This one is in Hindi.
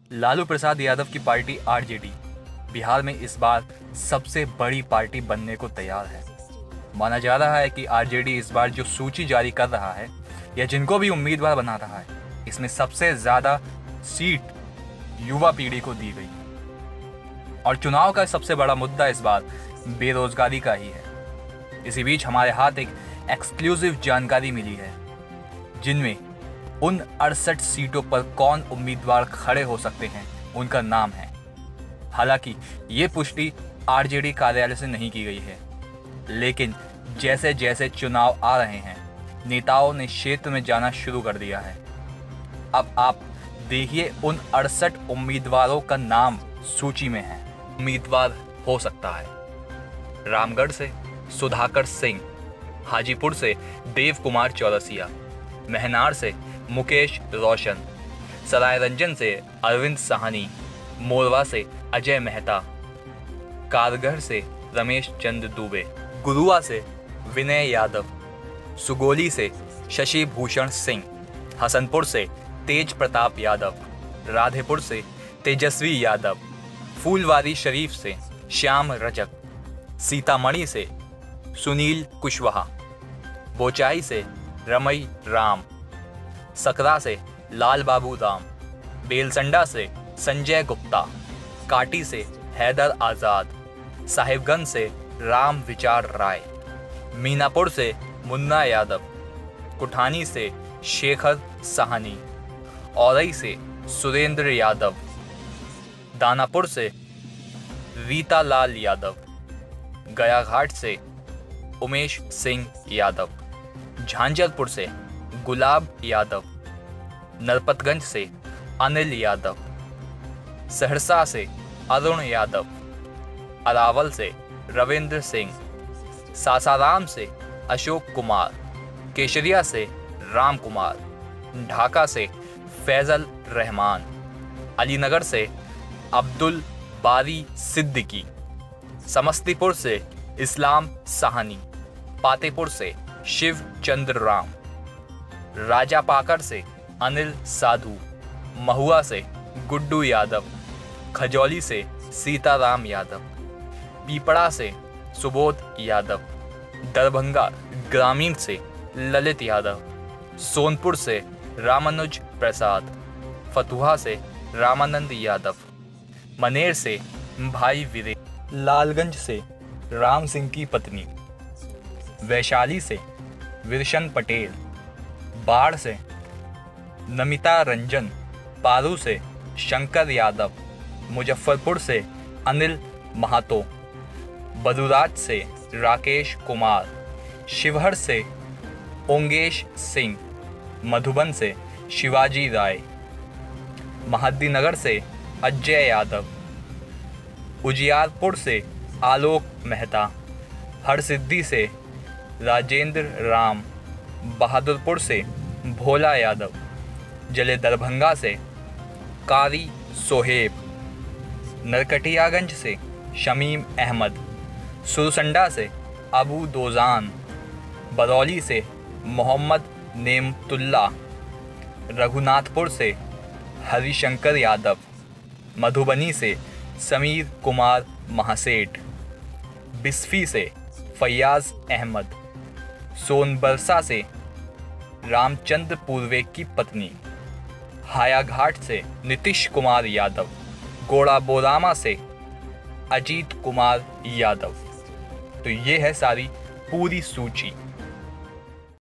लालू प्रसाद यादव की पार्टी आरजेडी बिहार में इस बार सबसे बड़ी पार्टी बनने को तैयार है। माना जा रहा है कि आरजेडी इस बार जो सूची जारी कर रहा है या जिनको भी उम्मीदवार बना रहा है, इसमें सबसे ज्यादा सीट युवा पीढ़ी को दी गई और चुनाव का सबसे बड़ा मुद्दा इस बार बेरोजगारी का ही है। इसी बीच हमारे हाथ एक एक्सक्लूसिव जानकारी मिली है जिनमें उन 68 सीटों पर कौन उम्मीदवार खड़े हो सकते हैं उनका नाम है। हालांकि ये पुष्टि आरजेडी कार्यालय से नहीं की गई है, लेकिन जैसे जैसे चुनाव आ रहे हैं नेताओं ने क्षेत्र में जाना शुरू कर दिया है। अब आप देखिए उन 68 उम्मीदवारों का नाम सूची में है। उम्मीदवार हो सकता है रामगढ़ से सुधाकर सिंह, हाजीपुर से देव कुमार चौरसिया, महनार से मुकेश रोशन, सरायरंजन से अरविंद साहनी, मोरवा से अजय मेहता, कारगढ़ से रमेश चंद्र दुबे, गुरुआ से विनय यादव, सुगोली से शशि भूषण सिंह, हसनपुर से तेज प्रताप यादव, राधेपुर से तेजस्वी यादव, फूलवारी शरीफ से श्याम रजक, सीतामढ़ी से सुनील कुशवाहा, बोचाई से रमई राम, सकरा से लाल बाबू राम, बेलसंडा से संजय गुप्ता, काटी से हैदर आज़ाद, साहिबगंज से राम विचार राय, मीनापुर से मुन्ना यादव, कुठानी से शेखर साहनी, औरई से सुरेंद्र यादव, दानापुर से रीता लाल यादव, गयाघाट से उमेश सिंह यादव, झांझरपुर से गुलाब यादव, नरपतगंज से अनिल यादव, सहरसा से अरुण यादव, अरावल से रविंद्र सिंह, सासाराम से अशोक कुमार, केशरिया से राम कुमार, ढाका से फैजल रहमान, अलीनगर से अब्दुल बारी सिद्दीकी, समस्तीपुर से इस्लाम साहनी, पातेपुर से शिव चंद्र राम, राजापाकर से अनिल साधु, महुआ से गुड्डू यादव, खजौली से सीताराम यादव, पीपड़ा से सुबोध यादव, दरभंगा ग्रामीण से ललित यादव, सोनपुर से रामानुज प्रसाद, फतुहा से रामानंद यादव, मनेर से भाई वीरे, लालगंज से राम सिंह की पत्नी, वैशाली से विरशन पटेल, बाढ़ से नमिता रंजन, पारू से शंकर यादव, मुजफ्फरपुर से अनिल महातो, बदुराज से राकेश कुमार, शिवहर से ओंगेश सिंह, मधुबन से शिवाजी राय, महादीनगर से अजय यादव, उजियारपुर से आलोक मेहता, हरसिद्धि से राजेंद्र राम, बहादुरपुर से भोला यादव, जले दरभंगा से कारी सोहेब, नरकटियागंज से शमीम अहमद, सुरसंडा से अबू दोजान, बरौली से मोहम्मद नेमतुल्ला, रघुनाथपुर से हरिशंकर यादव, मधुबनी से समीर कुमार महासेठ, बिस्फी से फैयाज अहमद, सोनबरसा से रामचंद्र पूर्वे की पत्नी, हायाघाट से नीतीश कुमार यादव, गोड़ा बोरामा से अजीत कुमार यादव। तो ये है सारी पूरी सूची।